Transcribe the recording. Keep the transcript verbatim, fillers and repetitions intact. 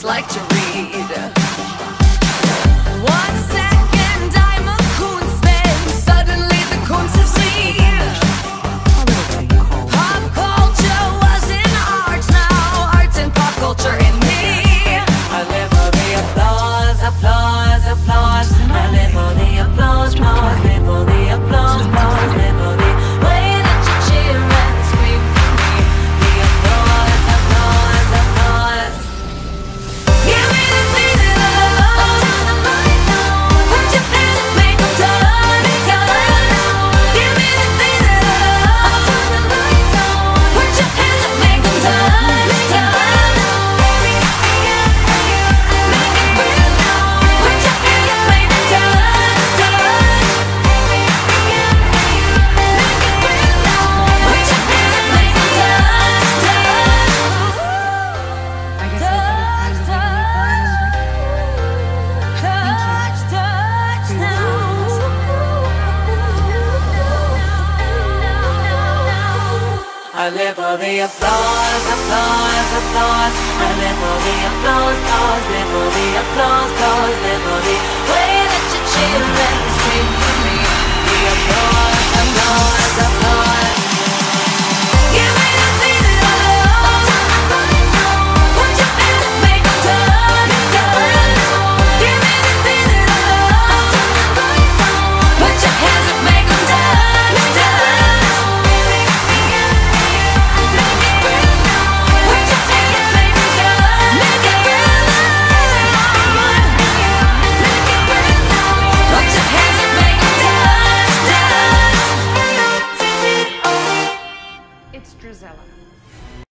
just like to read. One second I'm a Kunstfan, suddenly the Kunst is read. Pop culture was in art, now art's in pop culture in me. I live for the applause, applause, applause. I live for the applause, applause, live for the applause, applause, live for the way that you cheer and scream for me. The applause, applause, applause. Give me the feeling of love. Turn the lights on. Put your hands up, make 'em turn and turn. Give me the feeling of love. Turn the lights on. Put your hands up, make 'em turn and turn. Make it real now. Put your hands up, make 'em turn and turn. Make it real now. Put your hands up, make 'em turn and turn. I guess I better kind of give you Touch, touch now. I live for the applause, applause, applause. I live for the applause, applause, live for the applause, applause, live for the way that you cheer and scream for me. The applause, applause, applause.